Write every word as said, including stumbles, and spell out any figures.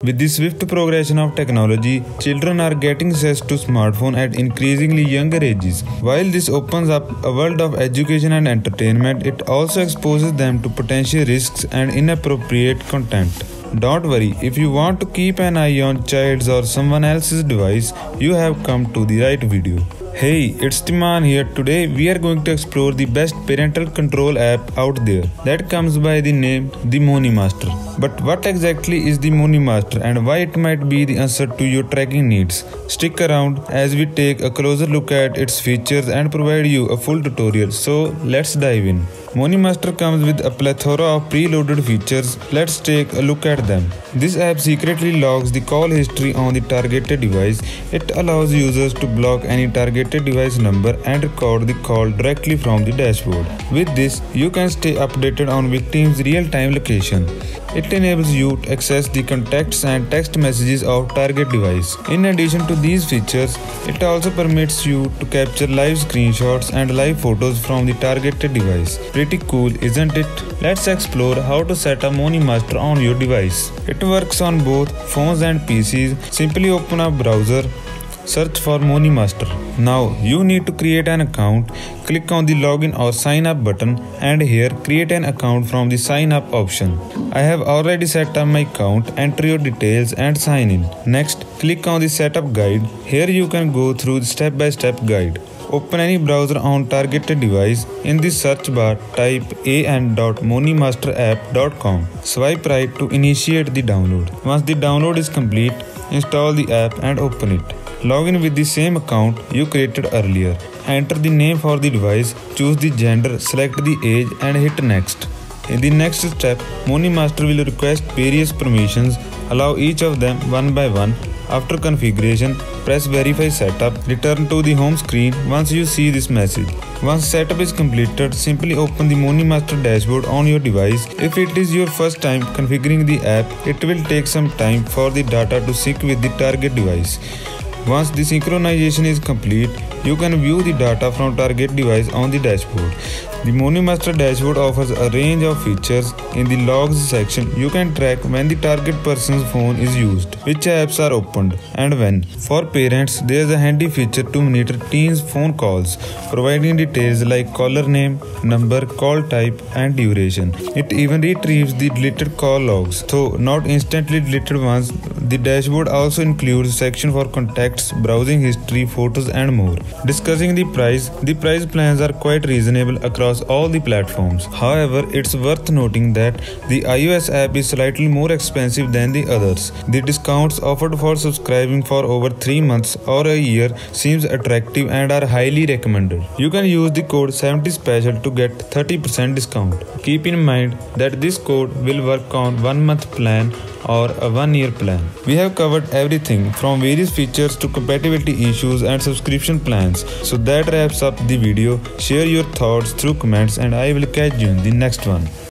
With the swift progression of technology, children are getting access to smartphones at increasingly younger ages. While this opens up a world of education and entertainment, it also exposes them to potential risks and inappropriate content. Don't worry, if you want to keep an eye on child's or someone else's device, you have come to the right video. Hey, it's Dhiman here. Today we are going to explore the best parental control app out there that comes by the name the MoniMaster. But what exactly is the MoniMaster and why it might be the answer to your tracking needs? Stick around as we take a closer look at its features and provide you a full tutorial. So let's dive in. MoniMaster comes with a plethora of preloaded features. Let's take a look at them. This app secretly logs the call history on the targeted device. It allows users to block any targeted device number and record the call directly from the dashboard. With this, you can stay updated on victims' real-time location. It enables you to access the contacts and text messages of target device. In addition to these features, it also permits you to capture live screenshots and live photos from the targeted device. Pretty cool, isn't it? Let's explore how to set up MoniMaster on your device. It works on both phones and P Cs. Simply open a browser, search for MoniMaster. Now you need to create an account. Click on the login or sign up button and here create an account from the sign up option. I have already set up my account. Enter your details and sign in. Next, click on the setup guide. Here you can go through the step-by-step guide. Open any browser on targeted device. In the search bar, type a n dot monimaster app dot com. Swipe right to initiate the download. Once the download is complete, install the app and open it. Log in with the same account you created earlier. Enter the name for the device, choose the gender, select the age and hit next. In the next step, MoniMaster will request various permissions. Allow each of them one by one. After configuration, press verify setup. Return to the home screen once you see this message. Once setup is completed, simply open the MoniMaster dashboard on your device. If it is your first time configuring the app, it will take some time for the data to sync with the target device. Once the synchronization is complete, you can view the data from target device on the dashboard. The MoniMaster dashboard offers a range of features. In the logs section, you can track when the target person's phone is used, which apps are opened, and when. For parents, there is a handy feature to monitor teens' phone calls, providing details like caller name, number, call type, and duration. It even retrieves the deleted call logs, though not instantly deleted ones. The dashboard also includes a section for contacts, browsing history, photos, and more. Discussing the price, the price plans are quite reasonable across all the platforms. However, it's worth noting that the iOS app is slightly more expensive than the others. The discounts offered for subscribing for over three months or a year seems attractive and are highly recommended. You can use the code seventy special to get thirty percent discount. Keep in mind that this code will work on one month plan or a one year plan. We have covered everything from various features to compatibility issues and subscription plans. So that wraps up the video. Share your thoughts through comments and I will catch you in the next one.